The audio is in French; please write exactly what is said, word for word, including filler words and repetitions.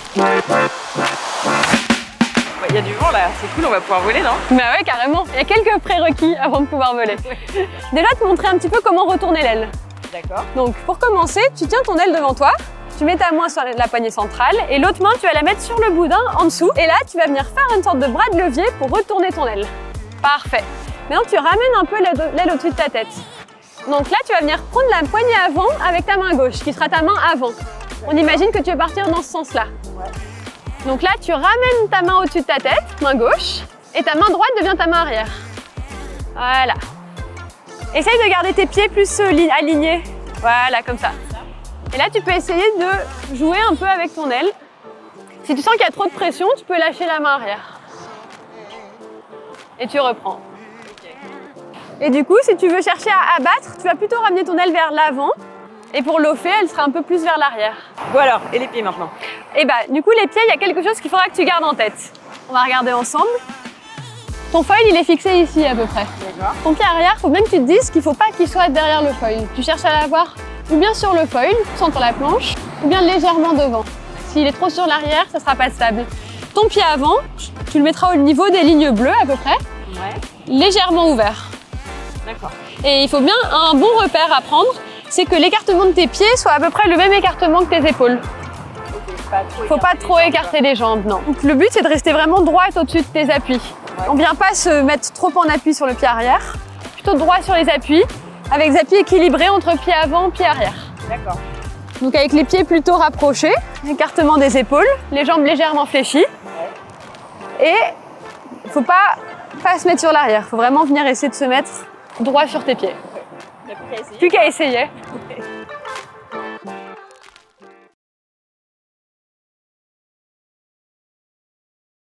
Il y a du vent là, c'est cool, on va pouvoir voler, non? Bah ouais, carrément. Il y a quelques prérequis avant de pouvoir voler. Déjà, te montrer un petit peu comment retourner l'aile. D'accord. Donc, pour commencer, tu tiens ton aile devant toi, tu mets ta main sur la poignée centrale et l'autre main, tu vas la mettre sur le boudin en dessous. Et là, tu vas venir faire une sorte de bras de levier pour retourner ton aile. Parfait. Maintenant, tu ramènes un peu l'aile au-dessus de ta tête. Donc là, tu vas venir prendre la poignée avant avec ta main gauche, qui sera ta main avant. On imagine que tu veux partir dans ce sens-là. Ouais. Donc là, tu ramènes ta main au-dessus de ta tête, main gauche, et ta main droite devient ta main arrière. Voilà. Essaye de garder tes pieds plus alignés. Voilà, comme ça. Et là, tu peux essayer de jouer un peu avec ton aile. Si tu sens qu'il y a trop de pression, tu peux lâcher la main arrière. Et tu reprends. Et du coup, si tu veux chercher à abattre, tu vas plutôt ramener ton aile vers l'avant. Et pour lofer, elle sera un peu plus vers l'arrière. Bon alors, et les pieds maintenant? Et bah, du coup, les pieds, il y a quelque chose qu'il faudra que tu gardes en tête. On va regarder ensemble. Ton foil, il est fixé ici à peu près. D'accord. Ton pied arrière, il faut bien que tu te dises qu'il ne faut pas qu'il soit derrière le foil. Tu cherches à l'avoir ou bien sur le foil, centre la planche, ou bien légèrement devant. S'il est trop sur l'arrière, ça ne sera pas stable. Ton pied avant, tu le mettras au niveau des lignes bleues à peu près, ouais. Légèrement ouvert. D'accord. Et il faut bien un bon repère à prendre, c'est que l'écartement de tes pieds soit à peu près le même écartement que tes épaules. Il ne faut pas trop écarter les jambes, non. Donc, le but, c'est de rester vraiment droite au-dessus de tes appuis. Ouais. On ne vient pas se mettre trop en appui sur le pied arrière, plutôt droit sur les appuis, avec des appuis équilibrés entre pied avant et pied arrière. D'accord. Donc avec les pieds plutôt rapprochés, écartement des épaules, les jambes légèrement fléchies. Ouais. Et il ne faut pas, pas se mettre sur l'arrière, il faut vraiment venir essayer de se mettre droit sur tes pieds. Okay. Plus qu'à essayer. Plus qu'à essayer.